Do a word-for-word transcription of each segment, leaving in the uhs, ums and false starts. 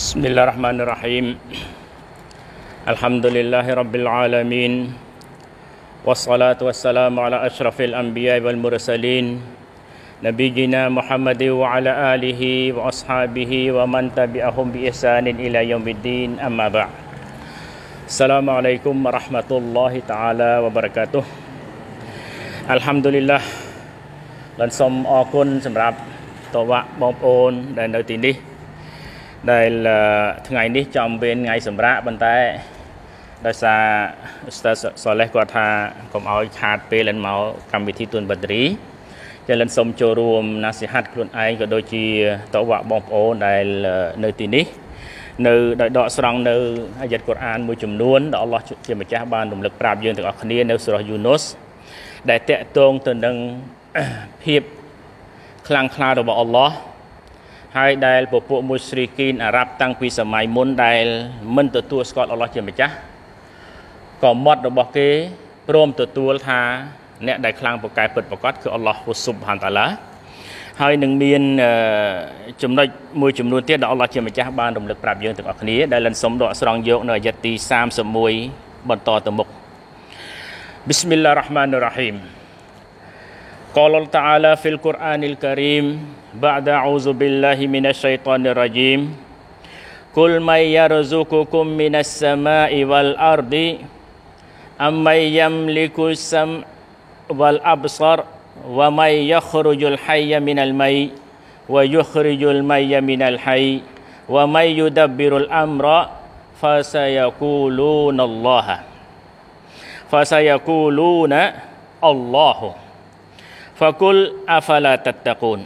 Bismillahirrahmanirrahim. Alhamdulillahi rabbil alamin. Wassalatu wassalamu ala asyrafil anbiya wal mursalin nabiyina Muhammad wa ala alihi wa ashabihi wa man tabi'ahum bi ihsanin ila yaumiddin, amma ba'd. Assalamualaikum warahmatullahi taala wabarakatuh. Alhamdulillah បានសូមអរគុណសម្រាប់តវៈបងប្អូនដែលនៅទីនេះដែលថ្ងៃនេះចំពេលថ្ងៃសម្រាប់ប៉ុន្តែដោយសារឧស្សាហ៍សលេះគាត់ថាកុំឲ្យខាតពេលលិនមកកម្មវិធីទួនបត្រីចឹងលិនសូមចូលរួមណាសិហាត់ខ្លួនឯងក៏ដូចជាតវៈបងប្អូនដែលនៅទីនេះនៅដោយដកស្រង់នៅអាយ៉ាត់កូរ៉ានមួយចំនួនដែលអល់ឡោះជាម្ចាស់បានរំលឹកប្រាប់យើងទាំងអស់គ្នានៅសូរ៉ាយូនូសដែលតាក់ទងទៅនឹងភាពខ្លាំងក្លារបស់អល់ឡោះហើយដែលពពួកមុស្រីគីនអារ៉ាប់តាំងពីសម័យមុនដែលមិនទទួលស្គាល់អល់ឡោះជាម្ចាស់ក៏មាត់របស់គេព្រមទទួលថាអ្នកដែលខ្លាំងពូកែពិតប្រាកដគឺអល់ឡោះស៊ុបហានតាឡាហើយនឹងមានចំណុចមួយចំនួនទៀតដែលអល់ឡោះជាម្ចាស់បានរំលឹកប្រាប់យើងទាំងអស់គ្នាដែលលិនសុំដកស្រង់យកនៅអាយ៉ាត់ទីសាមសិបមួយបន្តទៅមុខ Bismillahirrahmanirrahim. Qala ta'ala fil Qur'anil Karim ba'da a'udzu billahi minasy syaithanir rajim. Qul may yarzuqukum minas sama'i wal ardi ammay yamliku sam wal absar wa may yakhrujul hayya minal may wa yukhrijul mayya minal hayy wa may yudabbirul amra fasayaquluna Allah fasayaquluna Allahu Fakul afala tattaqun.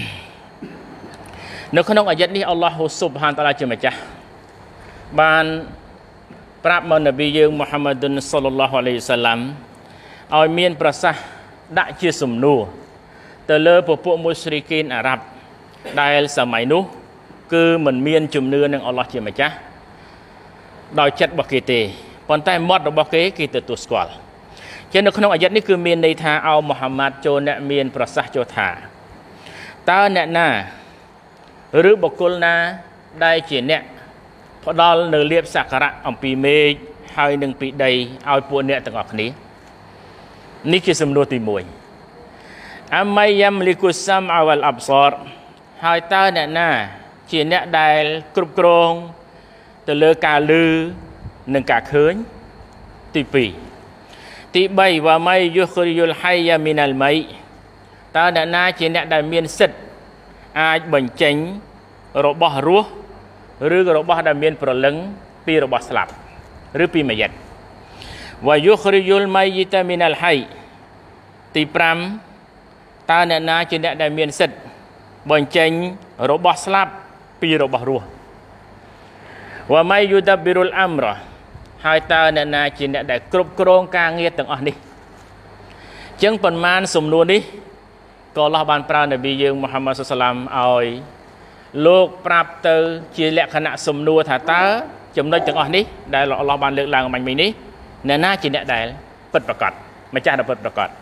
នៅក្នុងអាយ៉ាត់នេះអល់ឡោះស៊ុបហានតាឡាជាម្ចាស់បានប្រាប់មកនប៊ីយើងមូហាម៉ាឌុនសល្លឡោះអាឡៃហ៊ីវសល្លាមឲ្យមានប្រសាសន៍ដាក់ជាសំណួរទៅលើពពួកមុស្រីគីនអារ៉ាប់ដែលសម័យនោះគឺមិនមានជំនឿនឹងអល់ឡោះជាម្ចាស់ដោយចិត្តរបស់គេទេប៉ុន្តែមាត់របស់គេគេទទួលស្គាល់ចឹងនៅក្នុងអាយ៉ាត់នេះគឺមានន័យថាអោមូហាម៉ាត់ចូលអ្នកមានប្រសាសន៍ចូលថាតើអ្នកណាឬបុគ្គលណាដែលជាអ្នកផ្ដល់នៅលៀបសក្ការៈអំពីមេឃហើយនឹងពីដីឲ្យពួកអ្នកទាំងអស់គ្នានេះជាសំណួរទីមួយអមៃយ៉ាំលីគុសាំអវលអបសរហើយតើអ្នកណាជាអ្នកដែលគ្រប់គ្រងទៅលើការឮនិងការឃើញទីពីរទីបីវ៉ាម៉ៃយុខរិយុលហៃយ៉ាមីណាល់ម៉ៃតើអ្នកណាជាអ្នកដែលមានសិទ្ធិអាចបញ្ចេញរបស់រស់ឬរបស់ដែលមានប្រលឹងពីរបស់ស្លាប់ឬពីម៉ាយ៉ាត់វ៉ាយុខរិយុលម៉ៃយីតាមីណាល់ហៃទីប្រាំតើអ្នកណាជាអ្នកដែលមានសិទ្ធិបញ្ចេញរបស់ស្លាប់ពីរបស់រស់វ៉ាម៉ៃយុដាប៊ីរុលអាំរ៉ាហើយតើអ្នកណាជាអ្នកដែលគ្រប់គ្រងការងារទាំងអស់នេះចឹងប៉ុន្មានសំណួរនេះក៏អល់ឡោះបានប្រើនប៊ីយើងមូហាម៉ាត់សល្លាមឲ្យលោកប្រាប់ទៅជាលក្ខណៈសំណួរថាតើចំណុចទាំងអស់នេះដែលអល់ឡោះបានលើកឡើងមិញមិញនេះអ្នកណាជាអ្នកដែលពិតប្រាកដម្ចាស់ដែលពិតប្រាកដ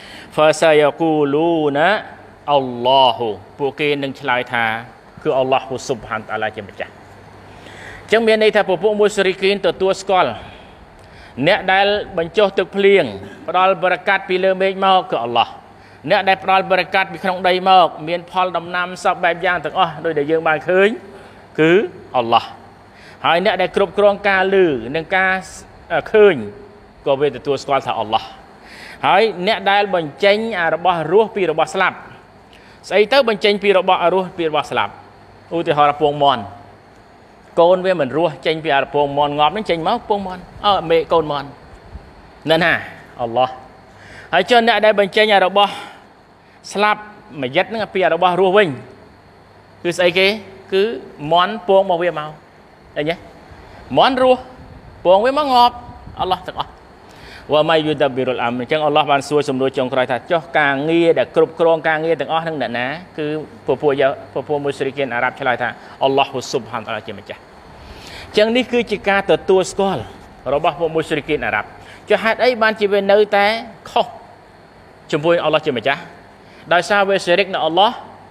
Fasayaquluna Allahu ពួកគេនឹងឆ្លើយថាគឺអល់ឡោះស៊ុបហានតាឡាជាម្ចាស់ចឹងមានន័យថាពពួកមុស្រីគីនទទួលស្គាល់អ្នកដែលបញ្ចុះទឹកភ្លៀងផ្ដល់បរកាត់ពីលើមេឃមកគឺអល់ឡោះអ្នកដែលផ្ដល់បរកាត់ពីក្នុងដីមកមានផលដំណាំសពបែបយ៉ាងទាំងអស់ដោយដែលយើងបានឃើញគឺអល់ឡោះហើយអ្នកដែលគ្រប់គ្រងការឮនិងការឃើញក៏វាទទួលស្គាល់ថាអល់ឡោះហើយអ្នកដែលបញ្ចេញរបស់រស់ពីរបស់ស្លាប់ស្អីទៅបញ្ចេញពីរបស់រស់ពីរបស់ស្លាប់ឧទាហរណ៍ពងមន់កូនវាមិនរស់ចេញពីអារពងមន់ងាប់នឹងចេញមកពងមន់អើមេកូនមន់นั่นណាអល់ឡោះហើយចុះអ្នកដែលបញ្ចេញរបស់ស្លាប់មួយយិតហ្នឹងពីរបស់រស់វិញគឺស្អីគេគឺមន់ពងរបស់វាមកឃើញទេមន់រស់ពងវាមកងាប់អល់ឡោះទាំងអស់វ៉ាម៉ៃយូដាប៊ីរុលអាំអញ្ចឹងអល់ឡោះបានសួរសំណួរចុងក្រោយថាចុះការងារដែលគ្រប់គ្រងការងារទាំងអស់ហ្នឹងអ្នកណាគឺពពួកពពួកមុស្រីគីនអារ៉ាប់ឆ្លើយថាអល់ឡោះស៊ុបហានតាឡាជាម្ចាស់ចឹងនេះគឺជាការទទួលស្គាល់របស់ពួកមុស្រីគីនអារ៉ាប់ចុះហេតុអីបានជាវានៅតែខុសចំពោះអល់ឡោះជាម្ចាស់ដោយសារវាសេរិកនៅអល់ឡោះ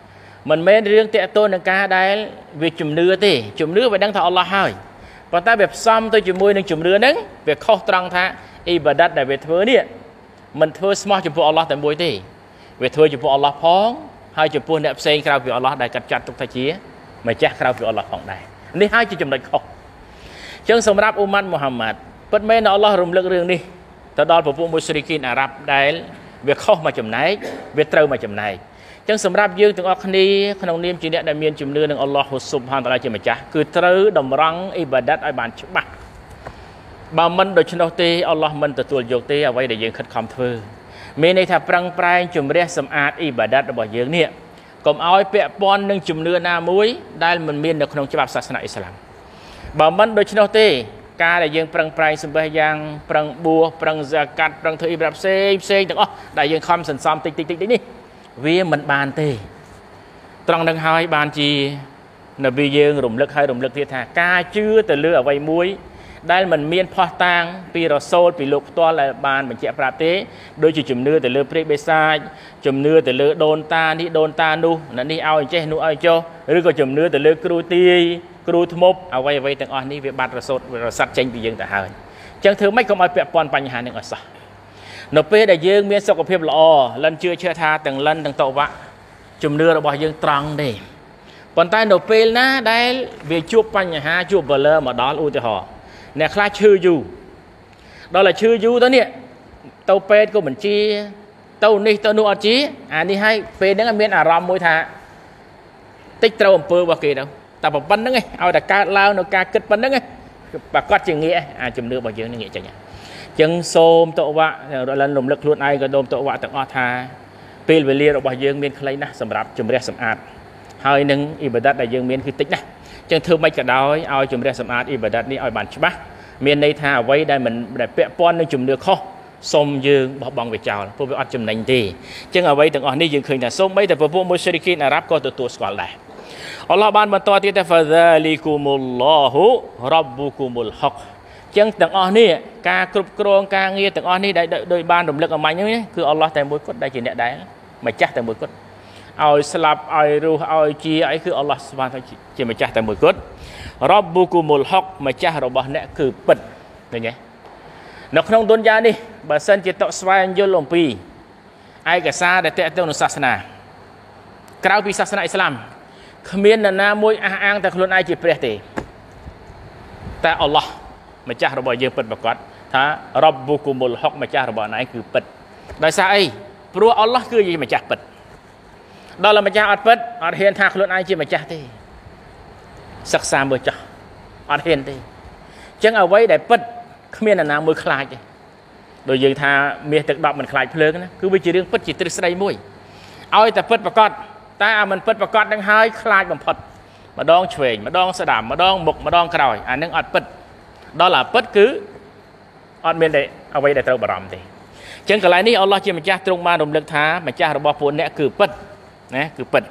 mình mấy riêng tệ tôn là ca đây về chùm nưa thì chùm nưa phải đăng thọ Allah hơi còn ta việc xong tôi chùm môi nâng chùm nưa nâng việc khó trăng tha ibadat đại về thưa nè mình thưa smart chùm phụ Allah tại môi thì về thưa chùm phụ Allah phong hai chùm phụ nẹp sen khao vì Allah đại cắt chặt tục thay chia mà chắc khao vì Allah phong đạiនេះហើយជាចំណុចខុសចឹងសម្រាប់អ៊ូម៉ាត់មូហាម៉ាត់ពិតមែនអល់ឡោះរំលឹករឿងនេះទៅដល់ពពួកមុស្លីគីនអារ៉ាប់ដែលវាខុសមកចំណែកវាត្រូវមកចំណែកចឹងសម្រាប់យើងទាំងអស់គ្នាក្នុងនាមជាអ្នកដែលមានជំនឿនឹងអល់ឡោះស៊ុបហានតាឡាជាម្ចាស់គឺត្រូវតម្រង់អ៊ីបាដាតឲ្យបានច្បាស់បើមិនដូច្នោះទេអល់ឡោះមិនទទួលយកទេអ្វីដែលយើងខិតខំធ្វើមានន័យថាប្រឹងប្រែងជំរះសម្អាតអ៊ីបាដាតរបស់យើងនេះកុំឲ្យពាក់ព័ន្ធនឹងជំនឿណាមួយដែលមិនមាននៅក្នុងច្បាប់សាសនាអ៊ីស្លាមបើមិនដូច្នោះទេការដែលយើងប្រឹងប្រែងសម្បះយ៉ាងប្រឹងបួសប្រឹងហ្សាកាត់ប្រឹងធ្វើអ៊ីបាដាតផ្សេងផ្សេងទាំងអស់ដែលយើងខំសន្សំតិចតិចតិចនេះវាមិនបានទេត្រង់នឹងហើយបានជានប៊ីយើងរំលឹកហើយរំលឹកទៀតថាការជឿទៅលើអ្វីមួយដែលមិនមានផុសតាងពីរ៉ាសូលពីលោកផ្ទាល់ដែលបានបញ្ជាក់ប្រាប់ទេដូចជាជំនឿទៅលើព្រាយបិសាចជំនឿទៅលើដូនតានេះដូនតានោះនេះឲ្យចេះនោះឲ្យចុះឬក៏ជំនឿទៅលើគ្រូទាយគ្រូធ្មប់អ្វីអ្វីទាំងអស់នេះវាបាត់រសត់រស័តចេញពីយើងទៅហើយអញ្ចឹងធ្វើម៉េចកុំឲ្យពាក់ព័ន្ធបញ្ហានេះឲ្យសោះនៅពេលដែលយើងមានសុខភាពល្អលិនជឿឈើថាទាំងលិនទាំងតវៈជំនឿរបស់យើងត្រង់ទេប៉ុន្តែនៅពេលណាដែលវាជួបបញ្ហាជួបបលឺមកដល់ឧទាហរណ៍អ្នកខ្លះឈឺយូរដល់តែឈឺយូរទៅនេះទៅពេទ្យក៏បញ្ជាទៅនេះទៅនោះអត់ជាអានេះឲ្យពេលហ្នឹងមានអារម្មណ៍មួយថាតិចត្រូវអំពើរបស់គេទៅតែប៉ុណ្្នឹងឯងឲ្យតែកើតឡើងនៅការគិតប៉ុណ្្នឹងឯងប្រកាសជាងាកអាជំនឿរបស់យើងនឹងងាកចេញអញ្ចឹងសូមតវៈរលឹនរំលឹកខ្លួនឯងក៏ដូមតវៈទាំងអស់ថាពេលវេលារបស់យើងមានខ្លីណាស់សម្រាប់ជំរះសម្អាតហើយនឹងអ៊ីបាដាតដែលយើងមានគឺតិចណាស់ចឹងធ្វើម៉េចក៏ដោយឲ្យជំរះសម្អាតអ៊ីបាដាតនេះឲ្យបានច្បាស់មានន័យថាអ្វីដែលមិនដែលពាក់ព័ន្ធនឹងជំនឿខុសសូមយើងបោះបង់វាចោលព្រោះវាអត់ចំណេញទេចឹងអ្វីទាំងអស់នេះយើងឃើញថាសូម្បីតែពពួកមុស្លីគីនអារ៉ាប់ក៏ទទួលស្គាល់ដែរអល់ឡោះបានបន្តទៀតថា Fadhalikumullāhu Rabbukumul Haqq ចឹងទាំងអស់នេះការគ្រប់គ្រងការងារទាំងអស់នេះដែលដោយបានរំលឹកអមាញ់នេះគឺអល់ឡោះតែមួយគត់ដែលជាអ្នកដែលម្ចាស់តែមួយគត់ឲ្យស្លាប់ឲ្យរស់ឲ្យជាអីគឺអល់ឡោះស្វាជាម្ចាស់តែមួយគត់រ៉ប៊ូគូមុលហុកម្ចាស់របស់អ្នកគឺពិតឃើញទេនៅក្នុងទុនយ៉ានេះបើសិនជាតកស្វែងយល់អំពីឯកសារដែលតេតទៅនឹងសាសនាក្រៅពីសាសនាអ៊ីស្លាមគ្មាននរណាមួយអះអាងតែខ្លួនឯងជាព្រះទេតែអល់ឡោះម្ចាស់របស់យើងពិតប្រាកដថារ៉ប៊ូគូមុលហុកម្ចាស់របស់អ្នកគឺពិតដោយសារអីព្រោះអល់ឡោះគឺជាម្ចាស់ពិតដល់តែម្ចាស់អត់ពិតអត់ហ៊ានថាខ្លួនឯងជាម្ចាស់ទេសិក្សាមើលចោះអត់ហ៊ានទេអញ្ចឹងអ្វីដែលពិតគ្មាននរណាមួយខ្លាចទេដូចយើងថាមាសទឹកដប់មិនខ្លាចភ្លើងណាគឺវាជារឿងពិតជាទ្រឹស្ដីមួយឲ្យតែពិតប្រាកដតែអាមិនពិតប្រាកដនឹងហើយខ្លាចបំផុតម្ដងឆ្វេងម្ដងស្ដាំម្ដងមុខម្ដងក្រោយអានឹងអត់ពិតដល់អាពិតគឺអត់មានតែអ្វីដែលត្រូវបារម្ភទេអញ្ចឹងកន្លែងនេះអល់ឡោះជាម្ចាស់ទ្រង់បានរំលឹកថាម្ចាស់របស់ពួកអ្នកគឺពិតណាគឺពិត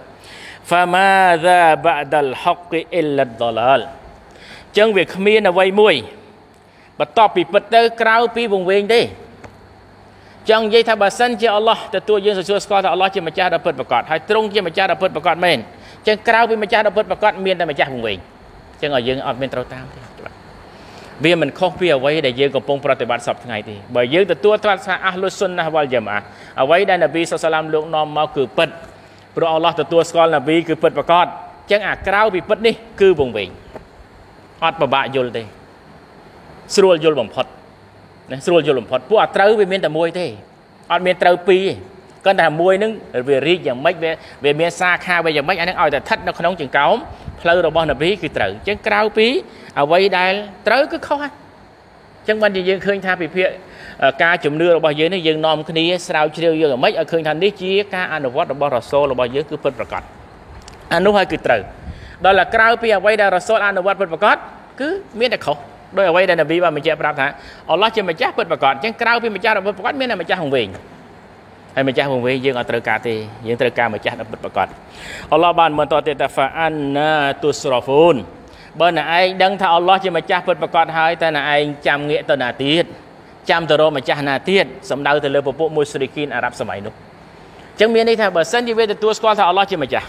فماذا بعد الحق إلا الضلال ចឹងវាគ្មានអ្វីមួយបន្ទាប់ពីពិតទៅក្រៅពីវង្វេងទេចឹងនិយាយថាបើសិនជាអល់ឡោះទទួលយើងទទួលស្គាល់ថាអល់ឡោះជាម្ចាស់ដ៏ពិតប្រាកដហើយទ្រង់ជាម្ចាស់ដ៏ពិតប្រាកដមែនចឹងក្រៅពីម្ចាស់ដ៏ពិតប្រាកដមានតែម្ចាស់វង្វេងចឹងឲ្យយើងអត់មានត្រូវតាមទេវាមិនខុសពីអ្វីដែលយើងកំពុងប្រតិបត្តិសពថ្ងៃទេបើយើងទទួលត្រាត់ថាអះលុសុនណាវលយ៉ាម៉ាអ្វីដែលនប៊ីសល្លឡាមលោកនាំមកគឺពិតព្រោះអល់ឡោះទទួលស្គាល់នប៊ីគឺពិតប្រាកដចឹងអាក្រៅពីពិតនេះគឺវង្វេងអត់ពិបាកយល់ទេស្រួលយល់បំផុតណាស្រួលយល់បំផុតពួកអាត្រូវវាមានតែមួយទេអត់មានត្រូវពីរទេគ្រាន់តែមួយនឹងវារីកយ៉ាងម៉េចវាវាមានសាខាវាយ៉ាងម៉េចអានឹងឲ្យតែស្ថិតនៅក្នុងចង្កោមផ្លូវរបស់នប៊ីគឺត្រូវអញ្ចឹងក្រៅពីអ្វីដែលត្រូវគឺខុសហើយអញ្ចឹងបានជាយើងឃើញថាពិភាក្សាការជំនឿរបស់យើងនេះយើងនាំគ្នាស្រាវជ្រាវយើងយ៉ាងម៉េចឲ្យឃើញថានេះជាការអនុវត្តរបស់រ៉ាសូលរបស់យើងគឺពិតប្រាកដអានោះហើយគឺត្រូវដល់តែក្រៅពីអ្វីដែលរ៉ាសូលអនុវត្តពិតប្រាកដគឺមានតែខុសដោយអ្វីដែលនប៊ីបានបញ្ជាក់ប្រាប់ថាអល់ឡោះជាម្ចាស់ពិតប្រាកដអញ្ចឹងក្រៅពីម្ចាស់ពិតប្រាកដមានតែម្ចាស់ហង្វេងហើយម្ចាស់ហង្វេងយើងអត់ត្រូវការទេយើងត្រូវការម្ចាស់ពិតប្រាកដអល់ឡោះបានបន្តទៀតថា fa anna tusrafun បើអ្នកឯងដឹងថាអល់ឡោះជាម្ចាស់ពិតប្រាកដហើយតែអ្នកឯងចាំងាកទៅណាទៀតចាំទៅរកម្ចាស់ណាទៀតសំដៅទៅលើពពួកមុស្លីគីនអារ៉ាប់សម័យនោះអញ្ចឹងមានន័យថាបើសិនជាវាទទួលស្គាល់ថាអល់ឡោះជាម្ចាស់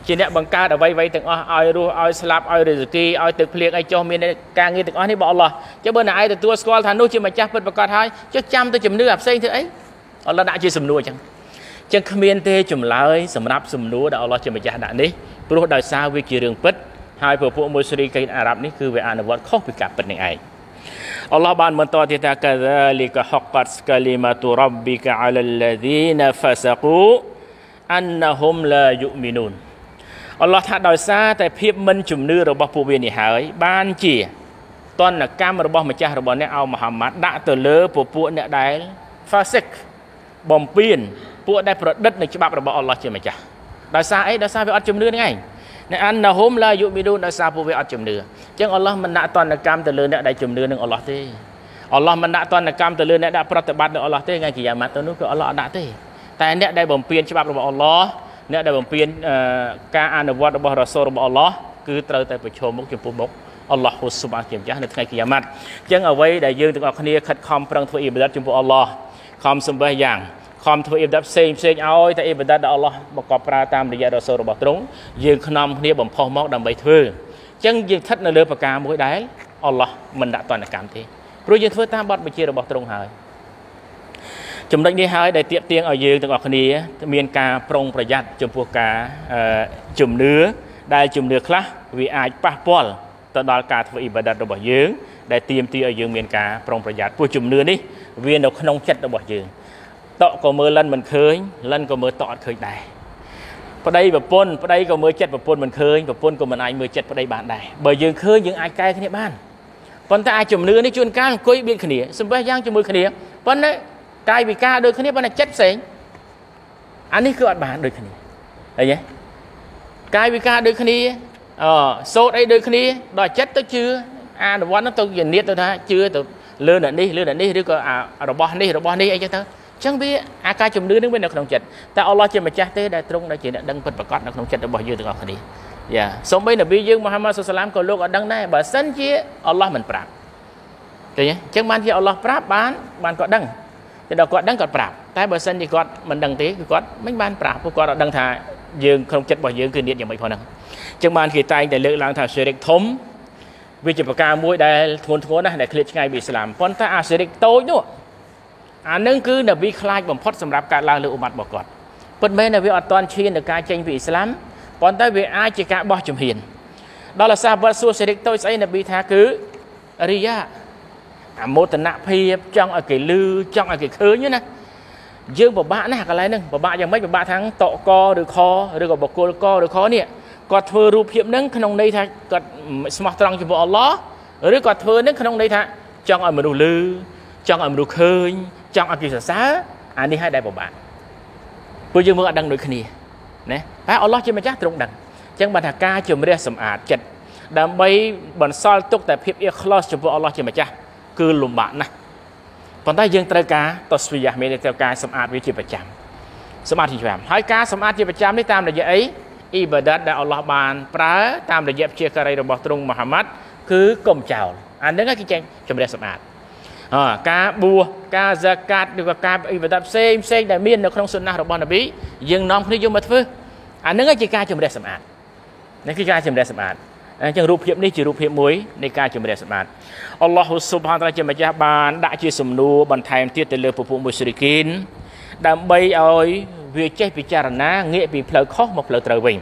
ជាអ្នកបង្កើតអ្វីៗទាំងអស់ឲ្យរស់ឲ្យស្លាប់ឲ្យរិសគីឲ្យទឹកភ្លៀងឲ្យចុះមានការងារទាំងអស់នេះបងអល់ឡោះចុះបើអ្នកឯងទទួលស្គាល់ថានោះជាម្ចាស់ពិតប្រាកដហើយចុះចាំទៅជំនឿអាផ្សេងធ្វើអីអល់ឡោះដាក់ជាសំណួរអញ្ចឹងអញ្ចឹងគ្មានទេចម្លើយសម្រាប់សំណួរដែលអល់ឡោះជាម្ចាស់ដាក់នេះព្រោះដោយសារវាជារឿងពិតហើយពពួកមុស្រីកីនអារ៉ាប់នេះគឺវាអនុវត្តខុសពីការពិតនឹងឯងអល់ឡោះបានបន្តទៀតថាកាហ្សាលីកាហុកតកាលីម៉ាតុរ៉ប៊ីកាអាឡាឡាឌីណាហ្វាសាកូអានណាហុំឡាយុមីនូនអល់ឡោះថាដោយសារតែភាពមិនជំនឿរបស់ពួកវានេះហើយបានជាតនកម្មរបស់ម្ចាស់របស់អ្នកអោមហាម៉ាត់ដាក់ទៅលើពពួកអ្នកដែល fasik បំពេញពួកដែលប្រឌិតនៅច្បាប់របស់អល់ឡោះជាម្ចាស់ដោយសារអីដោយសារវាអត់ជំនឿហ្នឹងឯងអ្នកអានណាហុំឡាយុមីនូនដោយសារពួកវាអត់ជំនឿអញ្ចឹងអល់ឡោះមិនដាក់តនកម្មទៅលើអ្នកដែលជំនឿនឹងអល់ឡោះទេអល់ឡោះមិនដាក់តនកម្មទៅលើអ្នកដែលប្រតិបត្តិនឹងអល់ឡោះទេថ្ងៃគីយ៉ាម៉ាត់ទៅនោះគឺអល់ឡោះអត់ដាក់ទេតែអ្នកដែលបំពេញច្បាប់របស់អល់ឡោះអ្នកដែលបំពេញការអនុវត្តរបស់រ៉ាសូលរបស់អល់ឡោះគឺត្រូវតែប្រឈមមុខចំពោះមុខអល់ឡោះហ៊ូស៊ុបហានជាម្ចាស់នៅថ្ងៃគីយ៉ាម៉ាត់អញ្ចឹងអ្វីដែលយើងទាំងអស់គ្នាខិតខំប្រឹងធ្វើអ៊ីបាដាតចំពោះអល់ឡោះខំសម្បះយ៉ាងខំធ្វើអ៊ីបាដាតផ្សេងផ្សេងឲ្យតែអ៊ីបាដាតដែលអល់ឡោះបង្កប់ប្រើតាមរយៈរ៉ាសូលរបស់ទ្រង់យើងខ្នំគ្នាបំផុសមកដើម្បីធ្វើអញ្ចឹងយើងស្ថិតនៅលើប្រការមួយដែលអល់ឡោះមិនដាក់ទណ្ឌកម្មទេព្រោះយើងធ្វើតាមបទបញ្ជារបស់ទ្រង់ហើយចំណុចនេះហើយដែលទាក់ទាញឲ្យយើងទាំងអស់គ្នាមានការប្រុងប្រយ័ត្នចំពោះការជំនឿដែលជំនឿខ្លះវាអាចប៉ះពាល់ទៅដល់ការធ្វើអ៊ីបាដាតរបស់យើងដែលទាមទារឲ្យយើងមានការប្រុងប្រយ័ត្នព្រោះជំនឿនេះវានៅក្នុងចិត្តរបស់យើងតក់ក៏មើលលិនមិនឃើញលិនក៏មើលតក់អត់ឃើញដែរប្តីប្រពន្ធប្តីក៏មើលចិត្តប្រពន្ធមិនឃើញប្រពន្ធក៏មិនអាចមើលចិត្តប្តីបានដែរបើយើងឃើញយើងអាចកែគ្នាបានប៉ុន្តែអាចជំនឿនេះជួនកាលអង្គុយបៀតគ្នាសំបីយ៉ាងជាមួយគ្នាប៉ុន្តែកាយវិការដូចគ្នាប៉ុន្តែចិត្តផ្សេងអានេះគឺអត់បានដូចគ្នាឃើញទេកាយវិការដូចគ្នាអសូត្រអីដូចគ្នាដល់ចិត្តទៅជឿអនុវត្តទៅយនិតទៅថាជឿទៅលើអ្នកនេះលើអ្នកនេះឬក៏របស់នេះរបស់នេះអីចឹងទៅអញ្ចឹងវាអាការជំនឿនឹងវានៅក្នុងចិត្តតែអល់ឡោះជាម្ចាស់ទេដែលទ្រង់ដែលជាអ្នកដឹងពិតប្រាកដនៅក្នុងចិត្តរបស់យើងទាំងអស់គ្នាយ៉ាសូម្បីនប៊ីយើងមូហាម៉ាត់សុសឡាមក៏លោកអត់ដឹងដែរបើសិនជាអល់ឡោះមិនប្រាប់ឃើញទេអញ្ចឹងបានជាអល់ឡោះប្រាប់បានបានគាត់ដឹងតែដល់គាត់ដឹងគាត់ប្រាប់តែបើសិនជាគាត់មិនដឹងទេគឺគាត់មិនបានប្រាប់ព្រោះគាត់អត់ដឹងថាយើងក្នុងចិត្តរបស់យើងគឺនិយាយយ៉ាងម៉េចផងហ្នឹងអញ្ចឹងបានគេតែងតែលើកឡើងថាស៊ីរិកធំវាជាប្រការមួយដែលធ្ងន់ធ្ងរណាស់ដែលឃ្លាតឆ្ងាយពីអ៊ីស្លាមប៉ុន្តែអាស៊ីរិកតូចនោះអានឹងគឺនប៊ីខ្លាចបំផុតសម្រាប់ការឡើងលើអ៊ុម៉ាត់របស់គាត់ពិតមែនតែវាអត់ទាន់ឈានដល់ការចេញពីអ៊ីស្លាមប៉ុន្តែវាអាចជាការបោះជំហានដល់សាវត្តសួរស៊ីរិកតូចស្អីនប៊ីថាគឺរីយ៉ាអាមោទនភាពចង់ឲ្យគេលឺចង់ឲ្យគេឃើញណាយើងពិបាកណាស់កន្លែងហ្នឹងពិបាកយ៉ាងម៉េចពិបាកទាំងតកកឬខឬក៏បកគលកឬខនេះគាត់ធ្វើរូបភាពហ្នឹងក្នុងន័យថាគាត់ស្មោះត្រង់ចំពោះអល់ឡោះឬគាត់ធ្វើហ្នឹងក្នុងន័យថាចង់ឲ្យមនុស្សលឺចង់ឲ្យមនុស្សឃើញចង់ឲ្យគេសរសើរអានេះហើយដែលពិបាកព្រោះយើងមើលអត់ដឹងដូចគ្នាណាតែអល់ឡោះជាម្ចាស់ទ្រង់ដឹងអញ្ចឹងបានថាការជំរះសម្អាតចិត្តដើម្បីបន្សល់ទុកតែភាពអ៊ីខ្លោសចំពោះអល់ឡោះជាម្ចាស់គឺលំបាកណាស់ប៉ុន្តែយើងត្រូវការតស្វីយ៉ាមានត្រូវការសម្អាតវាជាប្រចាំសម្អាតជាប្រចាំហើយការសម្អាតជាប្រចាំនេះតាមរយៈអីអ៊ីបាដាតដែលអល់ឡោះបានប្រើតាមរយៈព្យាការីរបស់ទ្រង់មូហាម៉ាត់គឺកុំចោលអានឹងគេចេញជំរះសម្អាតអការបួសការហ្សាកាតឬក៏ការអ៊ីបាដាតផ្សេងផ្សេងដែលមាននៅក្នុងសុនណារបស់នប៊ីយើងនាំគ្នាយកមកធ្វើអានឹងជាការជំរះសម្អាតនេះគឺការជំរះសម្អាតអញ្ចឹងរូបភាពនេះជារូបភាពមួយនៃការជំរះសម្អាតអល់ឡោះស៊ុបហានតាអាឡាជាម្ចាស់បានដាក់ជាសំណួរបន្ថែមទៀតទៅលើពពួកមុស្រីគីនដើម្បីឲ្យវាចេះពិចារណាងាកពីផ្លូវខុសមកផ្លូវត្រូវវិញ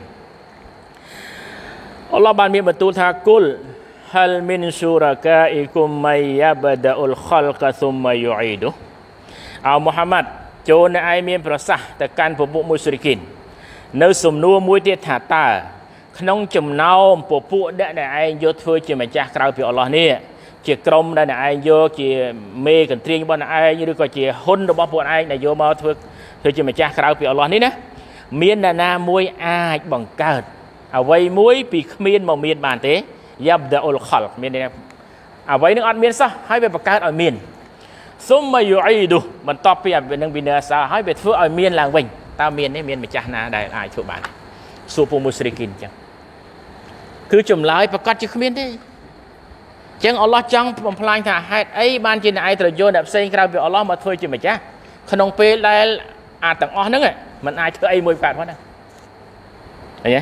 អល់ឡោះបានមានបន្ទូលថាគុលហលមីនស៊ូរកាអ៊ីគុមម៉ៃយ៉ាបដអុលខលកស៊ុមម៉ៃយូអ៊ីឌូអោមូហាម៉ាត់ចូលនៅឯមានប្រសាសន៍ទៅកាន់ពពួកមុស្រីគីននៅសំណួរមួយទៀតថាតើក្នុងចំណោមពពួកអ្នកដែលឯងយកធ្វើជាម្ចាស់ក្រៅពីអល់ឡោះនេះជាក្រុមដែលឯងយកជាមេកន្ទ្រៀងរបស់ឯងឬក៏ជាហ៊ុនរបស់ពួកឯងដែលយកមកធ្វើធ្វើជាម្ចាស់ក្រៅពីអល់ឡោះនេះណាមានអ្នកណាមួយអាចបង្កើតអ្វីមួយពីគ្មានមកមានបានទេយ៉ាប់ដាអ៊ុលខលមានអ្វីនឹងអត់មានសោះហើយវាបង្កើតឲ្យមានស៊ុមម៉ៃយូអ៊ីឌូបន្ទាប់ពីនឹងវិនាសាហើយវាធ្វើឲ្យមានឡើងវិញតើមាននេះមានម្ចាស់ណាដែលអាចធ្វើបានសួរពួកមុស្រីគីនអញ្ចឹងគឺចម្លើយប្រកាសជាគ្មានទេអញ្ចឹងអល់ឡោះចង់បំផ្លាញថាហេតុអីបានជាអ្នកឯងត្រយល់អ្នកផ្សេងក្រៅពីអល់ឡោះមកធ្វើជាម្ចាស់ក្នុងពេលដែលអាចទាំងអស់ហ្នឹងមិនអាចធ្វើអីមួយកើតផងណាឃើញទេ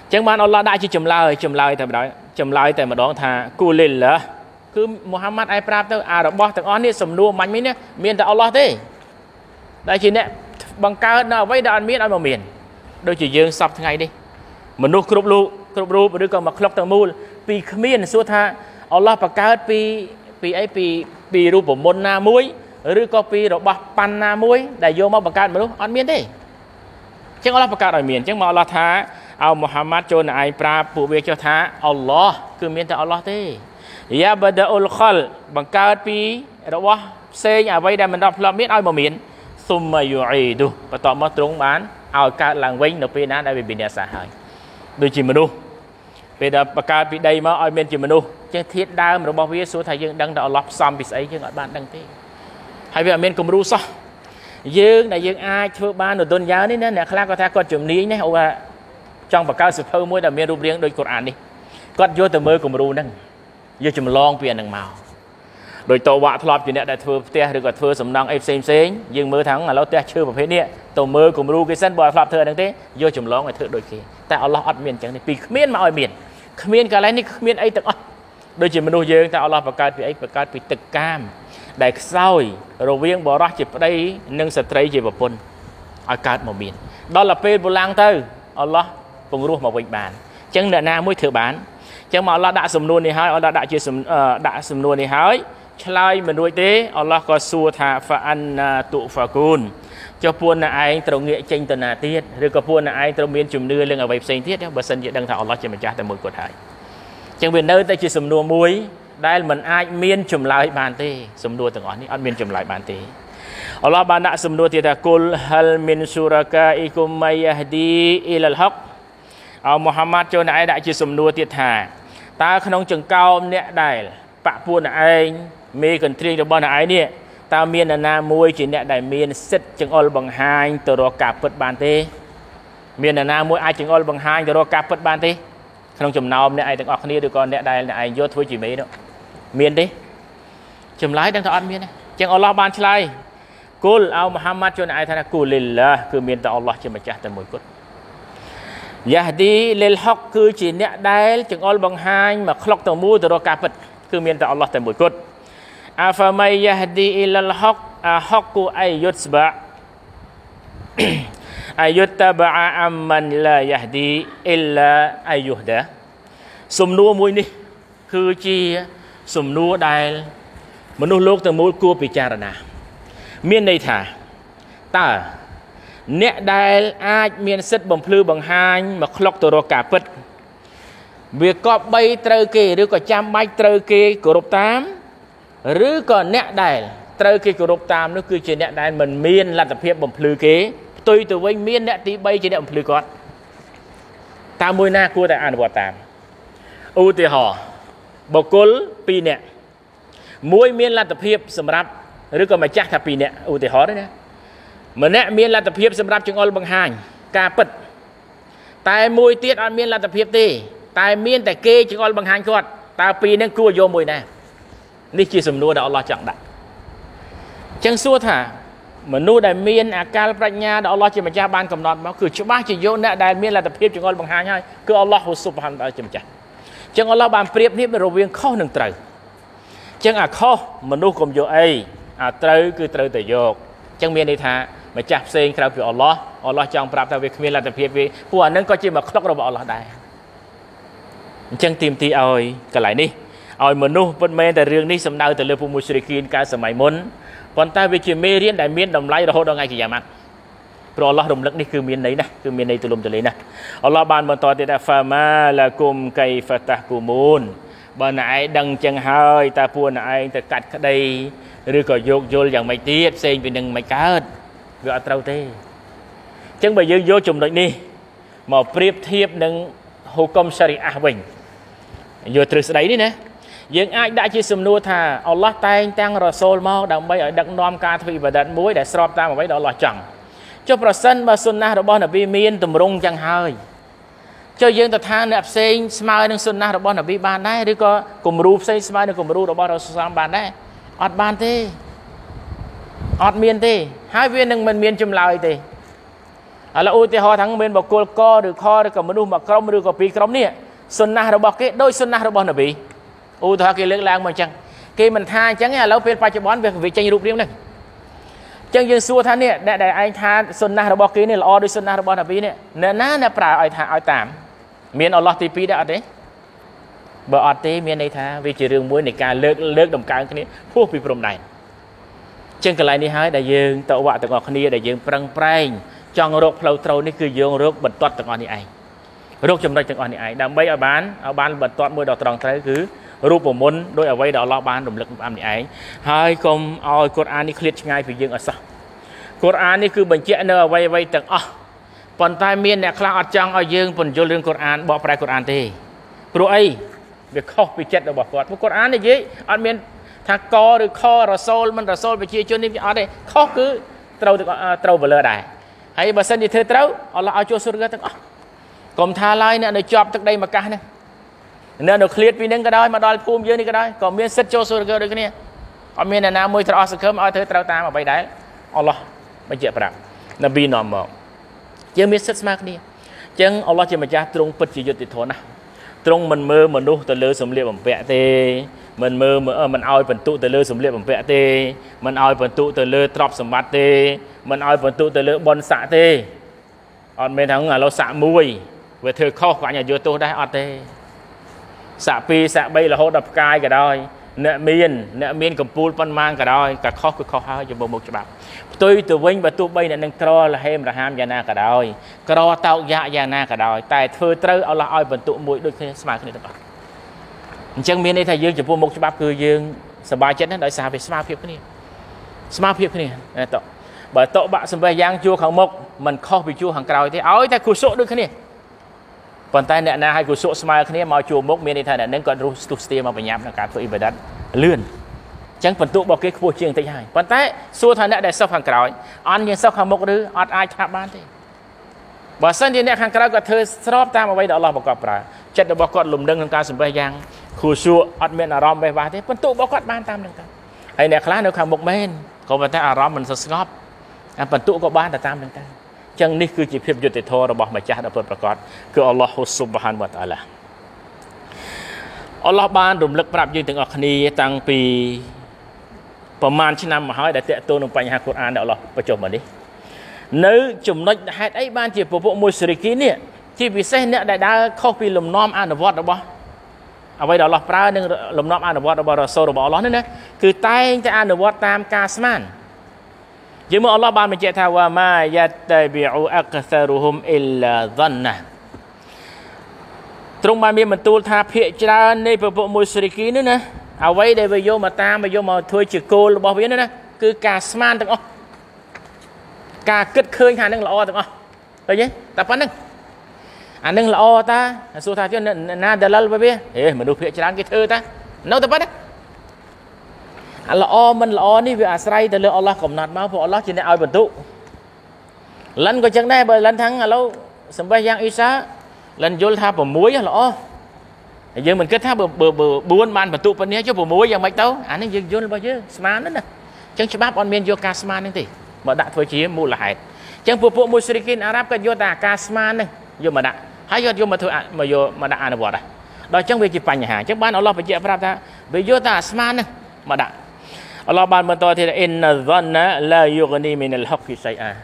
ចឹងបានអល់ឡោះដាក់ជាចម្លើយចម្លើយតែម្ដងចម្លើយតែម្ដងថាគូលិលឡាគឺមូហាម៉ាត់ឯប្រាប់ទៅអារបស់ទាំងអស់នេះសំណួរមាញ់មិញនេះមានតែអល់ឡោះទេដែលជាអ្នកបង្កើតនៅអ្វីដែលអត់មានឲ្យមកមានដូចជាយើងសពថ្ងៃនេះមនុស្សគ្រប់លោកគ្រប់រូបឬក៏មកក្លុកទាំងមូលពីគ្មានសួរថាអល់ឡោះបង្កើតពីពីអីពីពីរូបមន្តណាមួយឬក៏ពីរបស់ប៉ាន់ណាមួយដែលយកមកបង្កើតមនុស្សអត់មានទេអញ្ចឹងអល់ឡោះបង្កើតឲ្យមានអញ្ចឹងមកអល់ឡោះថាអោមូហាម៉ាត់ចូលនៅឯងប្រាប់ពួកវាចុះថាអល់ឡោះគឺមានតែអល់ឡោះទេយ៉ាបដាអ៊ុលខលបង្កើតពីរបស់ផ្សេងអ្វីដែលមិនដល់ធ្លាប់មានឲ្យមកមានស៊ុមម៉ាយូអ៊ីឌូបន្ទាប់មកទ្រង់បានឲ្យកើតឡើងវិញនៅពេលណាដែលវាមានអាសាហើយដូចជាមនុស្សពេលដែលបង្កើតពីដីមកឲ្យមានជាមនុស្សចេះធាតុដើមរបស់វាសួរថាយើងដឹងតែអល់ឡោះផ្សំពីស្អីយើងអត់បានដឹងទេហើយវាអត់មានគំរូសោះយើងដែលយើងអាចធ្វើបាននៅទុនយ៉ានេះណាអ្នកខ្លះគាត់ថាគាត់ជំនាញណាអូថាចង់បង្កើតសៀវភៅមួយដែលមានរូបរាងដូចកូរ៉ាននេះគាត់យកទៅមើលគំរូហ្នឹងយកចម្លងពីអាហ្នឹងមកដោយតវ៉ាធ្លាប់ជាអ្នកដែលធ្វើផ្ទះឬក៏ធ្វើសំណង់អីផ្សេងផ្សេងយើងមើលថាឥឡូវផ្ទះឈើប្រភេទនេះទៅមើលគំរូគេសិនបើអត់ធ្លាប់ធ្វើហ្នឹងទេយកចម្លងឲ្យធ្វើដូចគេតែអល់ឡោះអត់មានអញ្ចឹងទេពីគ្មានមកឲ្យមានគ្មានកន្លែងនេះគ្មានអីទាំងអស់ដូចជាមនុស្សយើងតែអល់ឡោះបង្កើតពីអីបង្កើតពីទឹកកាមដែលខ្សោយរវាងបរិះជាប្តីនិងស្ត្រីជាប្រពន្ធឲ្យកើតមកមានដល់ទៅពេលពឡើងទៅអល់ឡោះពង្រោះមកវិញបានអញ្ចឹងអ្នកណាមួយធ្វើបានអញ្ចឹងមកអល់ឡោះដាក់សំណួរនេះហើយអល់ឡោះដាក់ជាដាក់សំណួរនេះហើយឆ្លើយមិនរួចទេអល់ឡោះក៏សួរថាហ្វាអានណាតុហ្វាគូនចុះពួកអ្នកឯងត្រូវងាកចេញទៅណាទៀតឬក៏ពួកអ្នកឯងត្រូវមានជំនឿរឿងអ្វីផ្សេងទៀតបើសិនជាដឹងថាអល់ឡោះជាម្ចាស់តែមួយគត់ហើយអញ្ចឹងវានៅតែជាសំណួរមួយដែលមិនអាចមានចម្លើយបានទេសំណួរទាំងអស់នេះអត់មានចម្លើយបានទេអល់ឡោះបានដាក់សំណួរទៀតថាគុលហលមីនស៊ូរកាអ៊ីគុមម៉ៃយ៉ាហ្ឌីអ៊ីលហុកអោមូហាម៉ាត់ចូលអ្នកឯងដាក់ជាសំណួរទៀតថាតើក្នុងចង្កោមអ្នកដែលបាក់ពួកអ្នកឯងមេកន្ទ្រៀងរបស់អ្នកឯងនេះតើមាននរណាមួយជាអ្នកដែលមានសិទ្ធិចង្អុលបង្ហាញទៅរកការពិតបានទេមាននរណាមួយអាចចង្អុលបង្ហាញទៅរកការពិតបានទេក្នុងចំណោមអ្នកឯងទាំងអស់គ្នាឬក៏អ្នកដែលអ្នកឯងយកធ្វើជាមេនោះមានទេចម្លើយដឹងថាអត់មានទេអញ្ចឹងអល់ឡោះបានឆ្លើយគុលអោមូហាម៉ាត់ចូលអ្នកឯងថាគូលិលឡាគឺមានតែអល់ឡោះជាម្ចាស់តែមួយគត់យ៉ាហ្ឌីលិលហុកគឺជាអ្នកដែលចង្អុលបង្ហាញមកក្លុកទៅមូលទៅរកការពិតគឺមានតែអល់ឡោះតែមួយគត់អាហ្វាម៉ៃយ៉ាហ្ឌីអ៊ីលលហុកអាហុកអៃយុតស្បាអាយុតតបអាអាមិនឡាយ៉ាហ្ឌីអ៊ីឡាអាយុហដាសំណួរមួយនេះគឺជាសំណួរដែលមនុស្សលោកទាំងមូលគួរពិចារណាមានន័យថាតើអ្នកដែលអាចមានសិទ្ធិបំភ្លឺបង្ហាញមកក្លុកទៅរកការពិតវាក៏បីត្រូវគេឬក៏ចាំបាច់ត្រូវគេគោរពតាមឬក៏អ្នកដែលត្រូវគេគោរពតាមនោះគឺជាអ្នកដែលមិនមានលទ្ធភាពបំភ្លឺគេផ្ទុយទៅវិញមានអ្នកទីបីជាអ្នកបំភ្លឺគាត់តើមួយណាគួរតែអនុវត្តតាមឧទាហរណ៍បុគ្គលពីរនាក់មួយមានលទ្ធភាពសម្រាប់ឬក៏ម្ចាស់ថាពីរនាក់ឧទាហរណ៍ទេណាម្នាក់មានលទ្ធភាពសម្រាប់ចង្អុលបង្ហាញការពិតតែមួយទៀតអត់មានលទ្ធភាពទេតែមានតែគេចង្អុលបង្ហាញគាត់តើពីរហ្នឹងគួរយកមួយណានេះជាសំណួរដែលអល់ឡោះចង់ដាក់អញ្ចឹងសួរថាមនុស្សដែលមានអាកាលប្រាជ្ញាដែលអល់ឡោះជាម្ចាស់បានកំណត់មកគឺច្បាស់ជាយកអ្នកដែលមានលទ្ធភាពចង្អុលបង្ហាញហើយគឺអល់ឡោះស៊ុបហានតាអាឡាជាម្ចាស់អញ្ចឹងអល់ឡោះបានប្រៀបធៀបរវាងខុសនិងត្រូវអញ្ចឹងអាខុសមនុស្សកុំយកអីអាត្រូវគឺត្រូវតែយកអញ្ចឹងមានន័យថាម្ចាស់ផ្សេងក្រៅពីអល់ឡោះអល់ឡោះចង់ប្រាប់ថាវាគ្មានលទ្ធភាពវាពួកអានឹងក៏ជាមកក្លុករបស់អល់ឡោះដែរអញ្ចឹងទីមទីឲ្យកន្លែងនេះឲ្យមនុស្សពិតមែនតែរឿងនេះសំដៅទៅលើពួកមុស្រិគីនកាលសម័យមុនប៉ុន្តែវាជាមេរៀនដែលមានតម្លៃរហូតដល់ថ្ងៃគីយ៉ាម៉ាត់ព្រោះអល់ឡោះរំលឹកនេះគឺមានន័យណាស់គឺមានន័យទូលំទូលាយណាស់អល់ឡោះបានបន្តទៀតថាហ្វាម៉ាឡាគុំកៃហ្វាតាហ្គូមូនបើអ្នកឯងដឹងចឹងហើយតើពួកអ្នកឯងទៅកាត់ក្តីឬក៏យកយល់យ៉ាងម៉េចទៀតផ្សេងពីនឹងមិនកើតវាអត់ត្រូវទេអញ្ចឹងបើយើងយកចំណុចនេះមកប្រៀបធៀបនឹងហុគមសារីអាវិញយកទ្រឹស្ដីនេះណាយើងអាចដាក់ជាសំណួរថាអល់ឡោះតែងតាំងរ៉ាសូលមកដើម្បីឲ្យដឹកនាំការធ្វើអ៊ីបាដាតមួយដែលស្របតាមអ្វីដែលអល់ឡោះចង់ចុះប្រសិនបើសុនណារបស់នប៊ីមានតម្រង់ចឹងហើយចុះយើងទៅថាអ្នកផ្សេងស្មើនឹងសុនណារបស់នប៊ីបានដែរឬក៏គំរូផ្សេងស្មើនឹងគំរូរបស់រ៉ាស៊ូលបានដែរអត់បានទេអត់មានទេហើយវានឹងមិនមានចម្លើយទេ là ưu tiên họ thắng bên bọc cô co được kho được cầm menu mặc crom được copy crom nè sunnah rồi bọc cái đôi sunnah rồi bọc là bị ưu tiên cái lưỡng lang mà chẳng khi mình tha chẳng là lâu bên phải cho bón về việc tranh rụp riêng này chẳng dừng xua tha nè đại đại anh tha sunnah rồi bọc cái này là o đôi sunnah rồi bọc là bị nè nên ná nè phải ai tha ai tạm miền Allah ti pi đã đấy bờ ở thế miền này tha vì chỉ riêng muối này cả lưỡng lưỡng đồng càng cái này phúc bị prom này chân cái này đi hái đại dương tạo vạ từ ngọc khnia đại dương prang prang trong rốt lâu trâuនេះគឺយើងរកបន្ទាត់ទាំងអស់នេះឯងរកចំណុចទាំងអស់នេះឯងដើម្បីឲ្យបានឲ្យបានបន្ទាត់មួយដល់ត្រង់ត្រូវគឺរូបមន្តដោយអ្វីដែលអល់ឡោះបានរំលឹកអំនេះឯងហើយកុំឲ្យកូរ៉ាននេះឃ្លាតឆ្ងាយពីយើងអត់សោះកូរ៉ាននេះគឺបញ្ជាក់នៅអ្វីអ្វីទាំងអស់ប៉ុន្តែមានអ្នកខ្លះអត់ចង់ឲ្យយើងពន្យល់រឿងកូរ៉ានបកប្រែកូរ៉ានទេព្រោះអីវាខុសពីចិត្តរបស់គាត់ព្រោះកូរ៉ាននិយាយអត់មានថាកឬខរ៉ាសូលមិនរ៉ាសូលប្រជាជននេះអត់ទេខុសគឺត្រូវត្រូវបលើដែរហើយបើសិនជាធ្វើត្រូវអល់ឡោះឲ្យចូលសុរហ្គាទាំងអស់កុំថាឡើយអ្នកនៅជាប់ទឹកដីមកកាសហ្នឹងអ្នកនៅឃ្លាតពីហ្នឹងក៏ដោយមកដល់ភូមិយើងនេះក៏ដោយក៏មានសិទ្ធិចូលសុរហ្គាដូចគ្នាអត់មានអ្នកណាមួយត្រអស់សង្ឃឹមឲ្យធ្វើត្រូវតាមអ្វីដែរអល់ឡោះបញ្ជាក់ប្រាប់នប៊ីនាំមកយើងមានសិទ្ធិស្មើគ្នាអញ្ចឹងអល់ឡោះជាម្ចាស់ទ្រង់ពិតជាយុត្តិធម៌ណាស់ទ្រង់មិនមើលមនុស្សទៅលើសម្លៀកបំពាក់ទេមិនមើលមិនឲ្យបន្ទុទៅលើសម្លៀកបំពាក់ទេមិនឲ្យបន្ទុទៅលើទ្រព្យសម្បត្តិទេមិនឲ្យបន្ទុទៅលើបុណ្យស័ក្តិទេអត់មានថាឥឡូវស័ក្តិមួយវាធ្វើខុសក៏អញយកទោសដែរអត់ទេស័ក្តិពីរស័ក្តិបីរហូតដល់ផ្កាយក៏ដោយអ្នកមានអ្នកមានកម្ពូលប៉ុន្មានក៏ដោយក៏ខុសគឺខុសហើយចំពោះមុខច្បាប់ផ្ទុយទៅវិញបើទោះបីអ្នកនឹងក្រលហេមរហាមយ៉ាងណាក៏ដោយក្រតោកយ៉ាយ៉ាងណាក៏ដោយតែធ្វើត្រូវអល់ឡោះឲ្យបន្ទុមួយដូចគ្នាស្មើគ្នាទាំងអស់អញ្ចឹងមានន័យថាយើងចំពោះមុខច្បាប់គឺយើងសប្បាយចិត្តណាស់ដោយសារវាស្មើភាពគ្នាស្មើភាពគ្នាតោះបើតោបាក់សំបេះយ៉ាងជួខាងមុខមិនខុសពីជួខាងក្រោយទេឲ្យតែគូសុដូចគ្នាប៉ុន្តែអ្នកណាឲ្យគូសុស្មើគ្នាមកជួមុខមានន័យថាអ្នកនឹងគាត់រស់ស្ទុះស្ទាមកបញ្ញាប់ក្នុងការធ្វើអ៊ីបាដាតលឿនអញ្ចឹងបន្ទុករបស់គេខ្ពស់ជាងតិចហើយប៉ុន្តែសួរថាអ្នកដែលសុខខាងក្រោយអន់យើងសុខខាងមុខឬអត់អាចថាបានទេបើសិនជាអ្នកខាងក្រោយគាត់ធ្វើស្របតាមអ្វីដែលអល់ឡោះបង្កប់ប្រើចិត្តរបស់គាត់លំនឹងក្នុងការសំបេះយ៉ាងគូសុអត់មានអារម្មណ៍បេះបាសទេបន្ទុករបស់គាត់បានតាមនឹងទៅហើយអ្នកខ្លះនៅខាងមុខមែនក៏ប៉ុន្តែអារម្មណ៍មិនស្ងប់បន្ទុកក៏បានតែតាមនឹងទៅអញ្ចឹងនេះគឺជាភាពយុត្តិធម៌របស់ម្ចាស់ដ៏ពិតប្រាកដគឺអល់ឡោះស៊ុបហានវតាអាឡាអល់ឡោះបានរំលឹកប្រាប់យើងទាំងអស់គ្នាតាំងពីប្រមាណឆ្នាំមកហើយដែលតេតូននឹងបញ្ហាកូរ៉ានដែលអល់ឡោះបញ្ចុះមកនេះនៅចំណុចហេតុអីបានជាពពួកមួយសេរីគីនេះជាពិសេសអ្នកដែលដើរខុសពីលំនាំអនុវត្តរបស់អ្វីដែលអល់ឡោះប្រើនឹងលំនាំអនុវត្តរបស់រ៉ាសូលរបស់អល់ឡោះនេះណាគឺតែងតែអនុវត្តតាមការស្មានយើងមើលអល់ឡោះបានបញ្ជាក់ថាវ៉ាម៉ាយ៉ាតតាប៊ីអ៊ូអកសារុហុមអ៊ីឡាហ្សានណាទ្រង់បានមានបន្ទូលថាភាគច្រើននៃពពួកមួយសេរីគីនេះណាអ្វីដែលវាយកមកតាមវាយកមកធ្វើជាគោលរបស់វានេះណាគឺការស្មានទាំងអស់ការគិតឃើញថានឹងល្អទាំងអស់ឃើញទេតែប៉ុណ្្នឹងអានឹងល្អតាសួរថាជឿណាដលលវាហេមនុស្សភាគច្រើនគេធ្វើតានៅតែប៉ុណ្្នឹងអាល្អមិនល្អនេះវាអាស្រ័យទៅលើអល់ឡោះកំណត់មកព្រោះអល់ឡោះជាអ្នកឲ្យបន្ទុកលិនក៏ចឹងដែរបើលិនថាឥឡូវសំបេះយ៉ាងអ៊ីសាលិនយល់ថា6ល្អយើងមិនគិតថាបើ4បានបន្ទុកប៉ុណ្នេះចុះ6យ៉ាងម៉េចទៅអានេះយើងយល់របស់យើងស្មានណាចឹងច្បាប់អត់មានយកការស្មាននេះទេមកដាក់ធ្វើជាមូលហេតុចឹងពួកពួកមុស្រីគីនអារ៉ាប់ក៏យកតែការស្មាននេះយកមកដាក់ហើយយកយកមកធ្វើមកយកមកដាក់អនុវត្តដែរដល់ចឹងវាជាបញ្ហាចឹងបានអល់ឡោះបញ្ជាក់ប្រាប់ថាវាយកតែស្មាននេះមកដាក់អល់ឡោះបានបន្តទៀតអ៊ីនណាហ្សាណាឡាយុហ្នីមីនអលហុកហ្គីសៃអា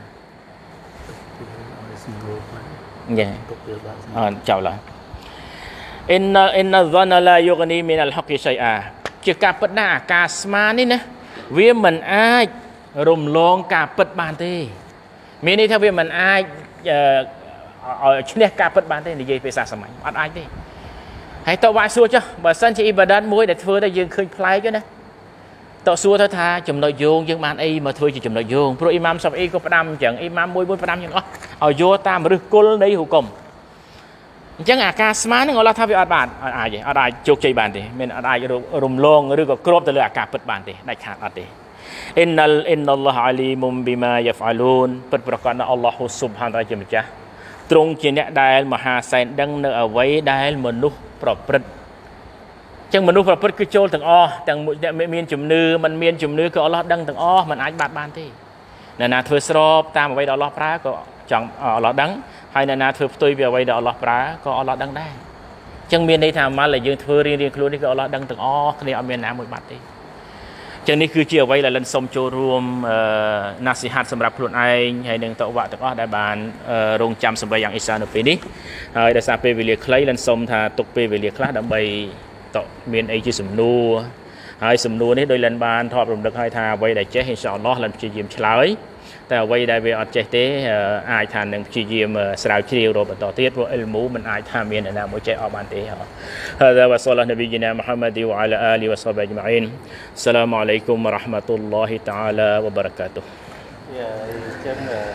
យ៉ាអត់ចោលឡើយអ៊ីនណាអ៊ីនណាហ្សាណាឡាយុហ្នីមីនអលហុកហ្គីសៃអាជាការពិតណាស់ការស្មាននេះណាវាមិនអាចរំលងការពិតបានទេមានន័យថាវាមិនអាចឲ្យឈ្នះការពិតបានទេនិយាយភាសាសម័យអត់អាចទេហើយតើវាយសួរចុះបើសិនជាអ៊ីបាដាតមួយដែលធ្វើទៅយើងឃើញប្លែកណាតើសួរទៅថាចំណុចយោងយើងបានអីមកធ្វើជាចំណុចយោងព្រោះអ៊ីម៉ាមសាហ្វអ៊ីក៏ផ្ដាំអញ្ចឹងអ៊ីម៉ាមមួយមួយផ្ដាំយ៉ាងអស់ឲ្យយកតាមឫសគល់នៃហុគមអញ្ចឹងអាការស្មានហ្នឹងអល់ឡោះថាវាអត់បានអត់អាចទេអត់អាចជោគជ័យបានទេមានអត់អាចរំលងឬក៏គ្របទៅលើអាការពិតបានទេដាច់ខាតអត់ទេអ៊ីនណលអ៊ីនណល់ឡោះអាលីមុំប៊ីម៉ាយ៉ាហ្វអាលូនពិតប្រាកដណាស់អល់ឡោះស៊ុបហានតាអាឡាជាម្ចាស់ទ្រង់ជាអ្នកដែលមហាសែនដឹងនៅអ្វីដែលមនុស្សប្រព្រឹត្តចឹងមនុស្សប្រព្រឹត្តគឺចូលទាំងអស់ទាំងអ្នកមានជំនឿមិនមានជំនឿគឺអល់ឡោះដឹងទាំងអស់មិនអាចបាត់បានទេអ្នកណាធ្វើស្របតាមអ្វីដែលអល់ឡោះប្រើក៏ចចង់អល់ឡោះដឹងហើយអ្នកណាធ្វើផ្ទុយពីអ្វីដែលអល់ឡោះប្រើក៏អល់ឡោះដឹងដែរអញ្ចឹងមានន័យថាអាម៉ាល់ដែលយើងធ្វើរៀងៗខ្លួននេះគឺអល់ឡោះដឹងទាំងអស់គ្នាអត់មានណាមួយបាត់ទេចឹងនេះគឺជាអ្វីដែលលិនសុំចូលរួមណាស៊ីហាត់សម្រាប់ខ្លួនឯងហើយនឹងតវ៉ាទាំងអស់ដែលបានរងចាំសម្រាប់យ៉ាងអ៊ីសានៅពេលនេះហើយដោយសារពេលវេលាខ្លីលិនសុំថាទុកពេលវេលាខ្លះដើម្បីតមានអីជាសំណួរហើយសំណួរនេះដោយលិនបានថតរំលឹកឲ្យថាអ្វីដែលចេះអ៊ីនសាអល់ឡោះលិនព្យាយាមឆ្លើយតែអ្វីដែលវាអត់ចេះទេអាចថានឹងព្យាយាមស្រាវជ្រាវរកបន្តទៀតព្រោះអ៊ីលមូមិនអាចថាមានអ្នកណាមួយចេះអស់បានទេហ៎ هذا وصلى نبينا محمد وعلى آله وصحبه أجمعين السلام عليكم ورحمة الله تعالى وبركاته